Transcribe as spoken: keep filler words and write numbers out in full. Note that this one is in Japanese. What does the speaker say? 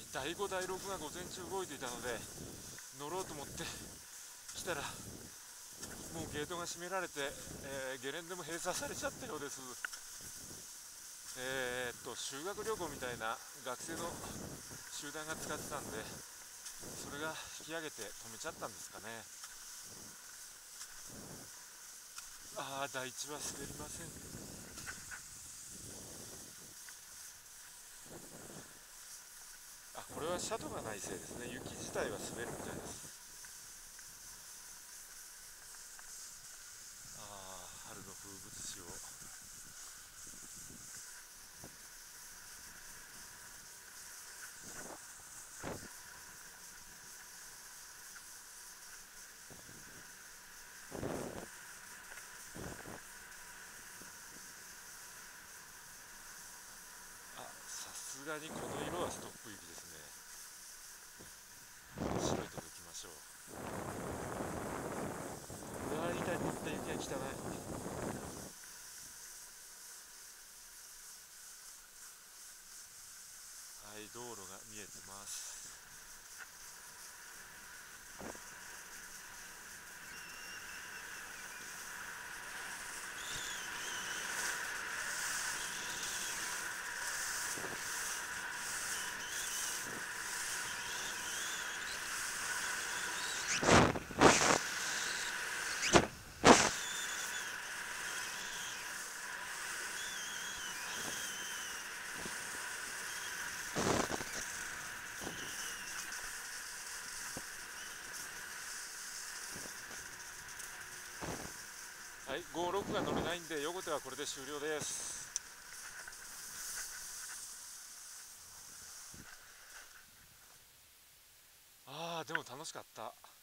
だいごだいろくが午前中動いていたので乗ろうと思って来たら、もうゲートが閉められて、えーゲレンデも閉鎖されちゃったようです。えーっと修学旅行みたいな学生の集団が使ってたんで、それが引き上げて止めちゃったんですかね。ああ、第一は滑りません。あ、これは斜度がないせいですね。雪自体は滑るみたいです。ああ、春の風物詩を。あ、さすがにこの色はストップ雪ですね。白いとこ行きましょう。うわー、痛い、乗った雪が汚い。はい、道路が見えてます。はい、ごじゅうろくが乗れないんで、横手はこれで終了です。ああ、でも楽しかった。